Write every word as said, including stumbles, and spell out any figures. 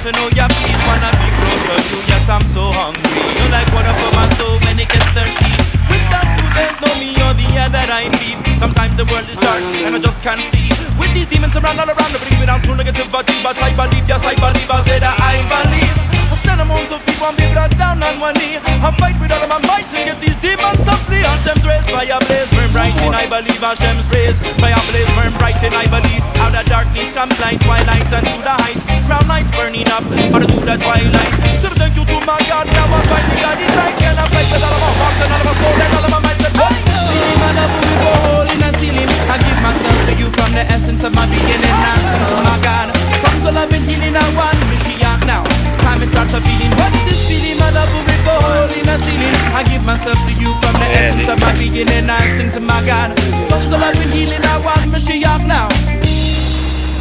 to know your peace, wanna be close to you. Yes, I'm so hungry. You like water for my soul when it gets thirsty. Without you, there's no me or the air that I breathe. Sometimes the world is dark and I just can't see. With these demons around all around, they bring me down to negativity. But I believe, yes I believe, I say that I believe. I stand among some people and be blood down on one knee. I fight with all of my might to get these demons to flee. Hashem's rays, fire blaze, burn bright in I believe. Hashem's rays, fire blaze, burn bright in I believe. Out of darkness comes light, twilight and to the heights. Round nights burning up, or to the twilight. So thank you to my God, now I'm fighting God is right. And I fight with all of my heart and all of my soul and all of my mind. What's the steam and I will go hole in the ceiling. I give myself to you from the essence of my beginning. I sing to my God, songs of love and healing. I want Mashiach now. Time it starts a feeling. What's this feeling? My love will go hole in the ceiling. I give myself to you from the essence of my beginning. I sing to my God, songs of love and healing. I want Mashiach now.